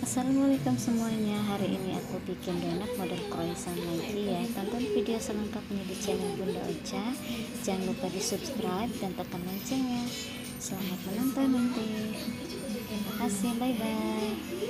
Assalamualaikum semuanya. Hari ini aku bikin donat model croissant lagi ya. Tonton video selengkapnya di channel Bunda Ocha. Jangan lupa di subscribe dan tekan loncengnya. Selamat menonton nanti. Terima kasih, bye bye.